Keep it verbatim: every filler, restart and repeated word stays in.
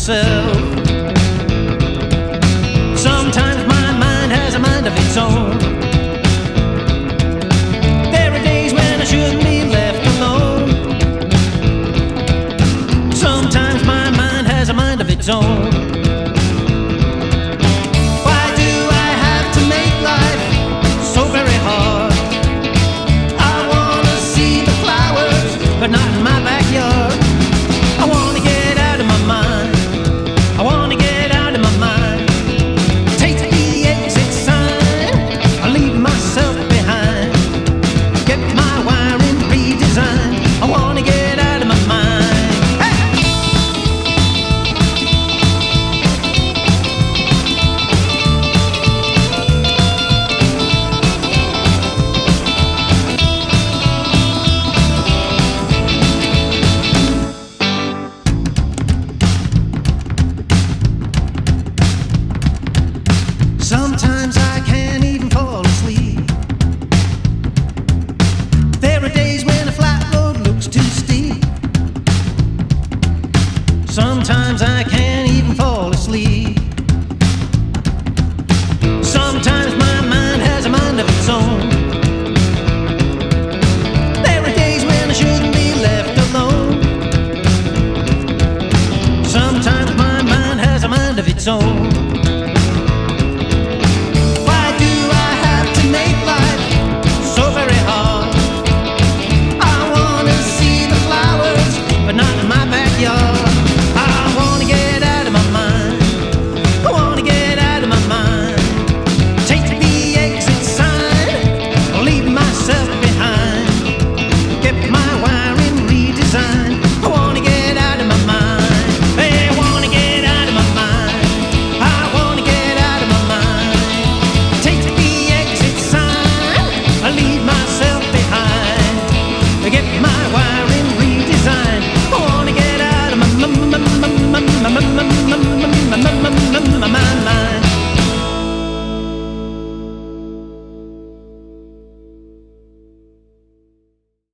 myself. Sometimes my mind has a mind of its own. There are days when I shouldn't be left alone. Sometimes my mind has a mind of its own. Why do I have to make life so very hard? I wanna see the flowers, but not in my backyard. I wanna get out of my mind. I wanna get out of my mind. Take the exit sign. I leave myself behind. Get my wiring redesigned. I wanna get out of my mind. Hey! Sometimes I can't even fall asleep. There are days when a flat road looks too steep. Sometimes I can't even fall asleep. Sometimes my mind has a mind of its own. There are days when I shouldn't be left alone. Sometimes my mind has a mind of its own.